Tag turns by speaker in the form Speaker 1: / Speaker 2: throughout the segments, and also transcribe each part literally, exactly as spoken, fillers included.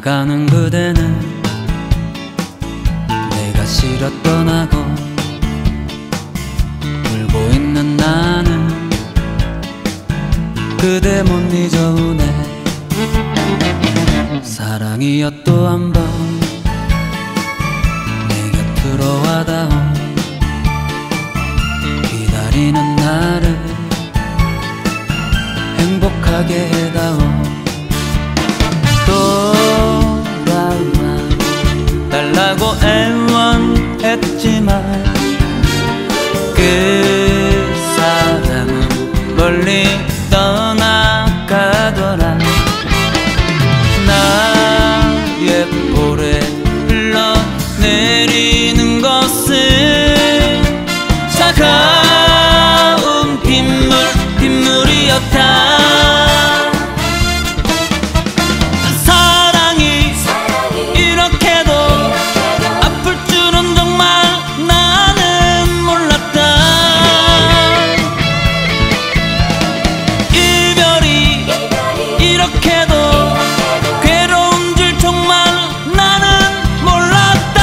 Speaker 1: 가는 그대는 내가 싫어 떠나고 울고 있는 나는 그대 못 잊어오네. 사랑이여 또 한 번 내 곁으로 와다오. 기다리는 나를 행복하게 해다오. 돌아와 달라고 애원했지만 그 사람은 멀리 떠나가더라. 나의 볼에 흘러내리는 것은 차가운 빗물 빗물이었다. 사랑이, 사랑이 이렇게도, 이렇게도 아플 줄은 정말 나는 몰랐다. 이별이, 이별이 이렇게도, 이렇게도 괴로운 줄 정말 나는 몰랐다.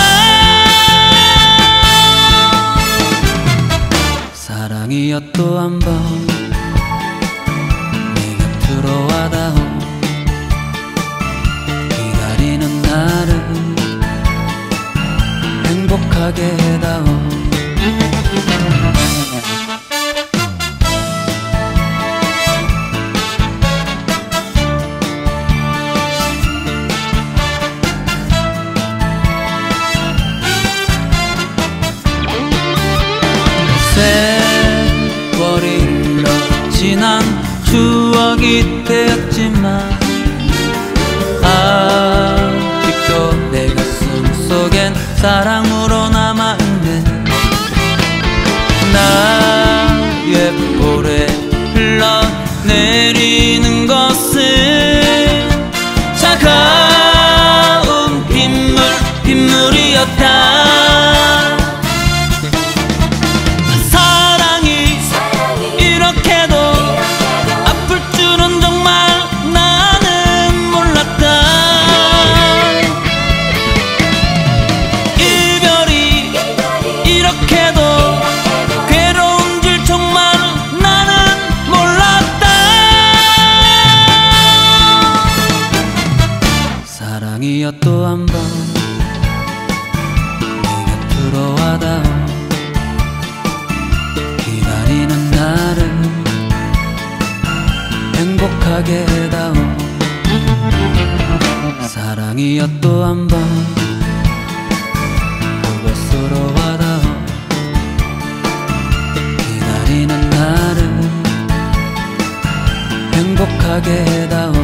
Speaker 1: 사랑이여 또 한 번 내 곁으로 와다오. 기다리는 나를 행복하게 해다오. 세월이 흘러 지난 추억이 되었지만 아직도 내 가슴 속엔 사랑으로 남아있네. 나의 볼에 흘러내리는 것은 차가운 빗물 빗물이었다. 사랑이여 또 한 번 내 곁으로 와다오. 기다리는 나를 행복하게 해다오. 사랑이여 또 한 번 그곳으로 와다오. 기다리는 나를 행복하게 해다오.